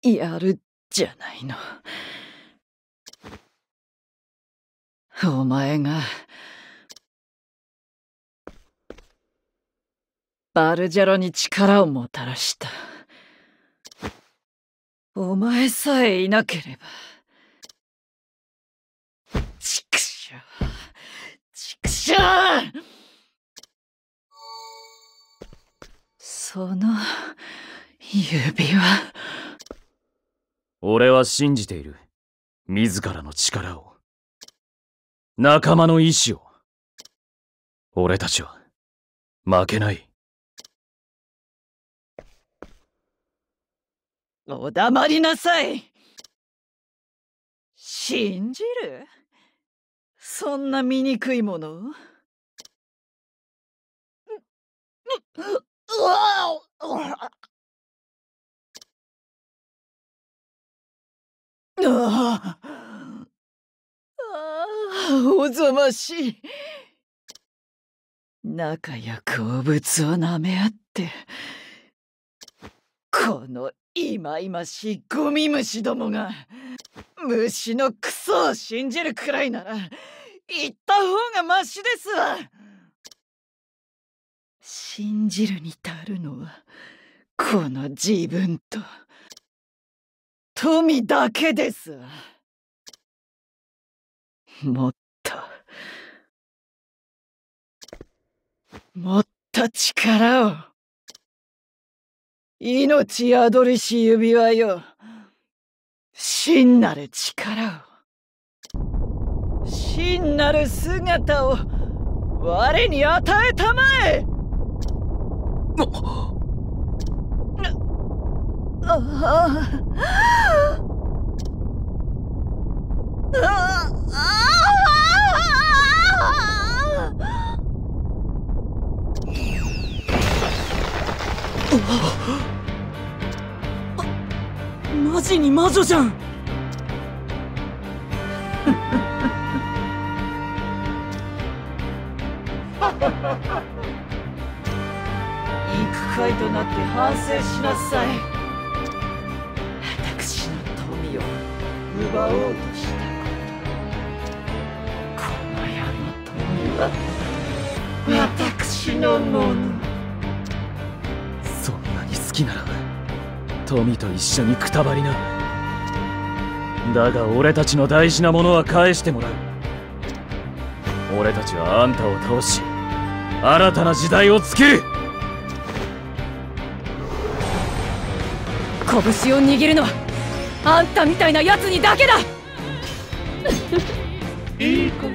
やるじゃないの。お前がバルジェロに力をもたらした。お前さえいなければ。ちくしょう、ちくしょう。その指輪。 俺は信じている。自らの力を、仲間の意志を。俺たちは負けない。 お黙りなさい。信じる？そんな醜いもの？うわああ、おぞましい。仲良くお物を舐め合って、このいまいましいゴミ虫どもが虫のクソを信じるくらいなら言った方がマシですわ。信じるに足るのはこの自分と富だけですわ。もっと力を。命宿りし指輪よ、真なる力を、真なる姿を我に与えたまえ。マジに魔女じゃん。幾回となって反省しなさい。私の富を奪おうとしたこと、この世の富は私のもの。 そんなに好きなら富と一緒にくたばりな。だが俺たちの大事なものは返してもらう。俺たちはあんたを倒し新たな時代を作る。 拳を握るのはあんたみたいなやつにだけだ。 いい子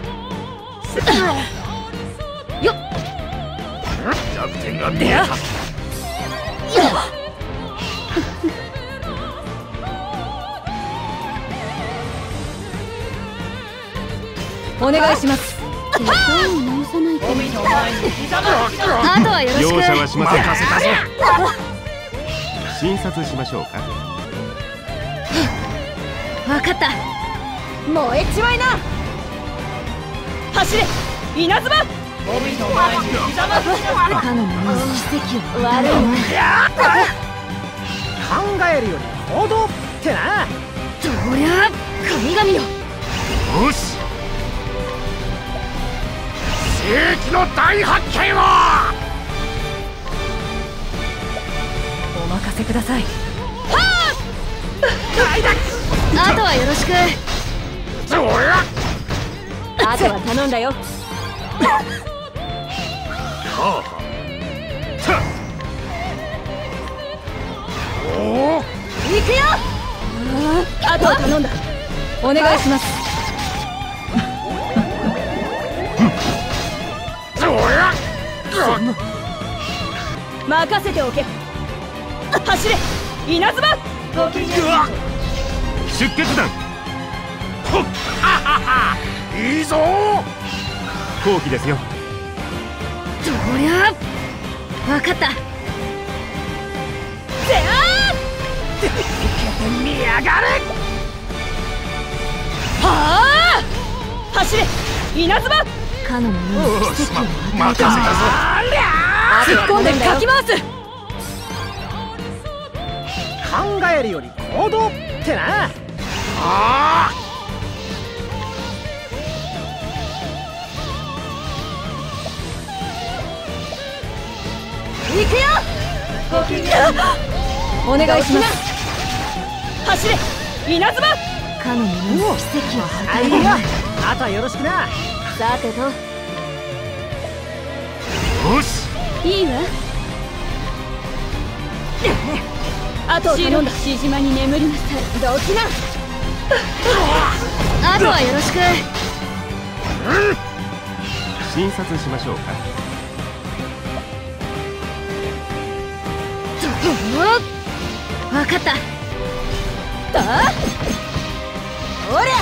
よっ、 弱点が見えた。 お願いします。 手を直さないと。 ゴミの前に膝まきだ。 あとはよろしく。 容赦はしません。任せたぞ。診察しましょうか。 わかった。燃えちまいな。走れ稲妻。 ゴミの前に膝まきだ。 かの者の奇跡を悪いな。 考えるより行動ってな。 どりゃ神々よ。 よし、世紀の大発見を。 お任せください。あとはよろしく。あとは頼んだよ。 おお、 行くよ。あとは頼んだ。お願いします。任せておけ。走れ稲妻。ごきげんよう。 出血弾。ほっははは、いいぞ。後期ですよ。 どりゃ分かった。ぜあー受けてみやがれ。はあ、走れ稲妻。かの者の奇跡を任せたぞ。 突っ込んでかき回す。 考えるより行動ってな。 あ行くよ。ごきげんよう。お願いします。走れ稲妻。かの者の奇跡をあいいよ。あとはよろしくな。 さてとよし。 いいわ。あとを頼んだ。しじまに眠りなさい。どきな。あとはよろしく。 診察しましょうか。 わかった。だおりゃ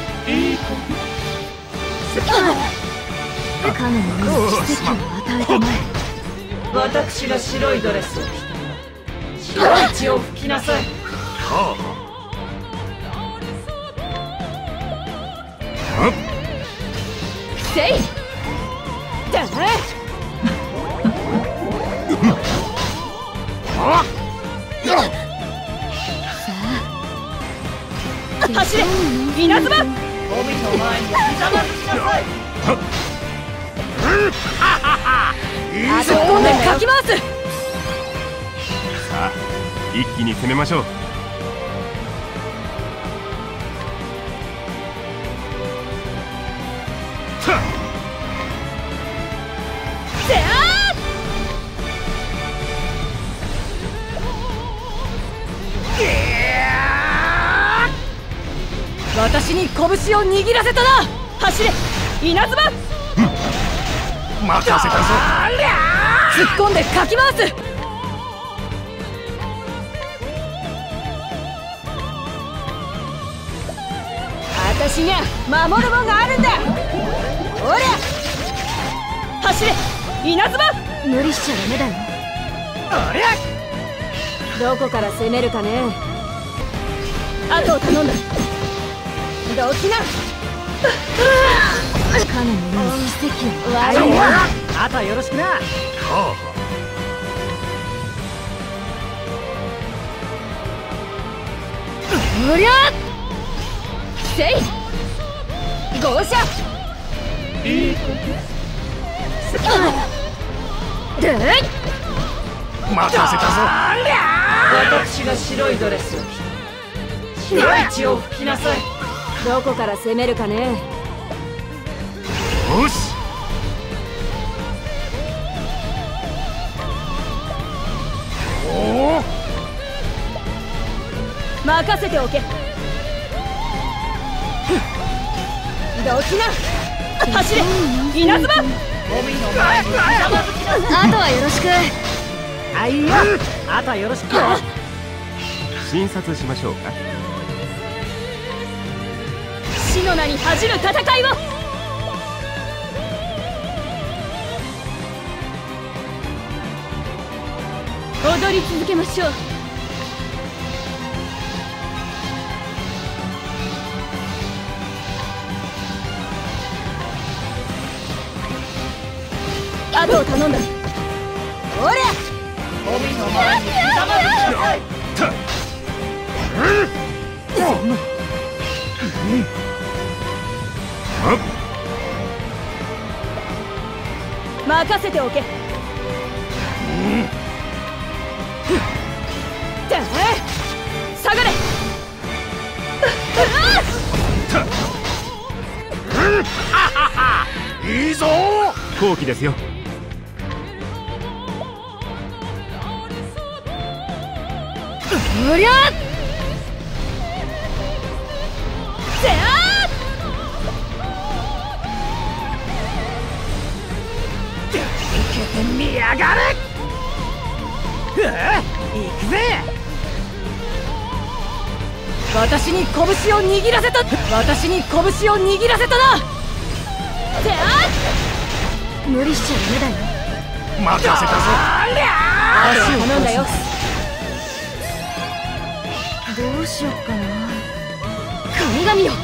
かの者の奇跡を与えたまえ。 私が白いドレスを着たら白い血を吹きなさい。 せいだ走れ稲妻。 帯の前にひざまずきなさい。 あそこでかき回す。 さあ一気に攻めましょう。 せあ私に拳を握らせたな。走れ稲妻。 任せたぞ。 突っ込んでかき回す。私には守るもんがあるんだ。おりゃ走れ稲妻。無理しちゃダメだよ。 おりゃどこから攻めるかね。あとを頼んだ。どきな。かの者の奇跡をあいいよ。あとはよろしくな。 おりゃせい豪奢。で任せたぞ。 私が白いドレスを着たら白い血を吹きなさい。 どこから攻めるかね。 よし。おお。 任せておけ。どきな。走れ稲妻。 帯の前にひざまずきなさい。 あとはよろしく。 あいいよ。あとはよろしく。 診察しましょうか。 死の名に恥じる戦いを。踊り続けましょう。あとを頼んだ。おりゃ帯の前にひざまずきなさい。 任せておけ。下がれ。 いいぞ。 好機ですよ。 おりゃせあ見やがれ。行くぜ。 私に拳を握らせた。私に拳を握らせたな。せあ無理しちゃダメだよ。 任せたぞ。 足を頼んだよ。どうしよっかな。神々よ。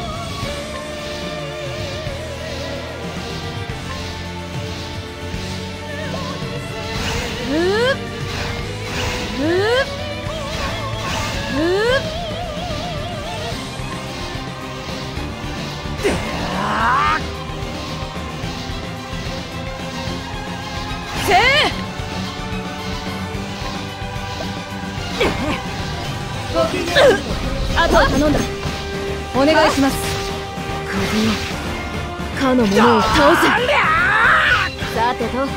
あとは頼んだ。お願いします。風よ、かの者を倒せ。さてと、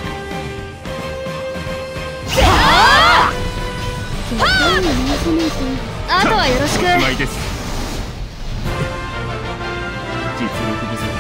あとはよろしく。 おしまいです。実力不足